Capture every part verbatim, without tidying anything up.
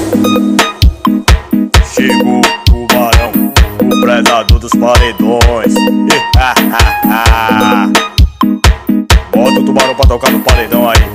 Chegou o Tubarão, o predador dos paredões. Bota o tubarão pra tocar no paredão aí.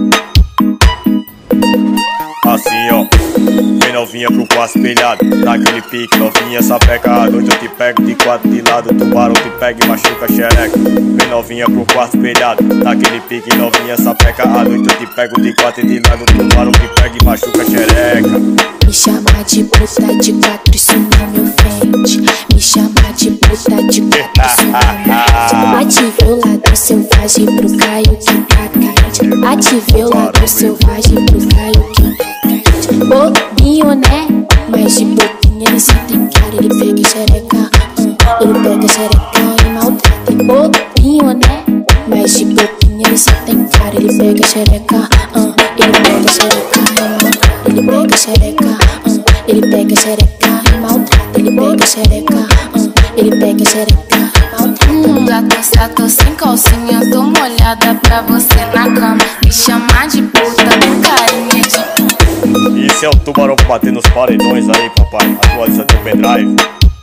Assim ó, vem novinha pro quarto espelhado, naquele pique novinha, sapeca à noite eu te pego de quatro de lado, tubarão te pega e machuca a xereca. Vem novinha pro quarto espelhado, naquele pique novinha, sapeca à noite eu te pego de quatro de lado, tubarão te pega e machuca a xereca. Me chama de puta de quatro, isso não me ofende. Me chama de puta de quatro, isso não me ofende. Ativei o lado selvagem pro Caio que tá carente. Ativei o lado selvagem pro Caio que tá carente. Bobinho, né? Mas de bobinho ele só tem cara. Ele pega xereca, hum. Ele pega xereca e maltrata. Bobinho, né? Mas de bobinho ele só tem cara. Ele pega xereca, hum. Ele pega xereca e maltrata. Ele pega xereca, hum. Ele pega xereca e maltrata. Ele pega xereca, hum. Ele pega xereca e maltrata. Hum, já tô, já tô sem calcinha, tô molhada pra você na cama. Me chamar de puta com carinha de... Isso é o tubarão pra bater nos paredões aí, papai. Atualiza teu pendrive.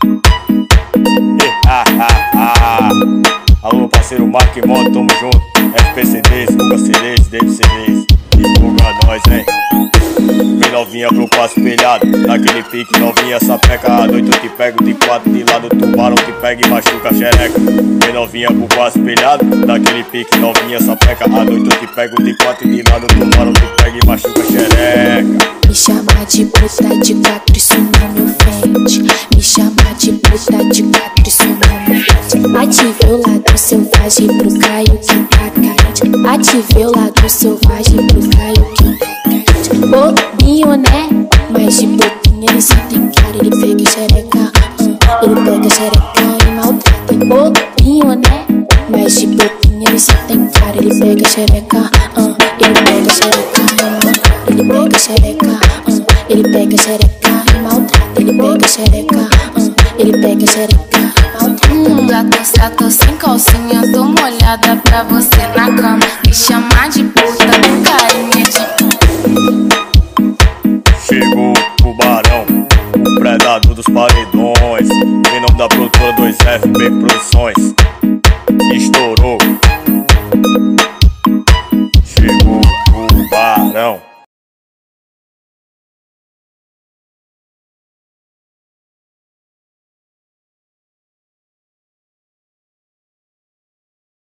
Alô, parceiro Mark e Moto, tamo junto. F P C Ds, Guga C Ds, David C Ds. Divulga nós, hein? Vem novinha pro passo espelhado, naquele pique novinha, sapeca à noite eu te pego de quatro de lado, tubarão te pega e machuca a xereca. Vem novinha pro passo espelhado, naquele pique novinha, sapeca à noite eu te pego de quatro de lado, tubarão te pega e machuca a xereca. Me chama de puta de quatro, isso não me ofende. Me chama de puta de quatro, isso não me ofende. Ativei o lado selvagem pro Caio que tá carente. Ativei o lado selvagem pro Caio que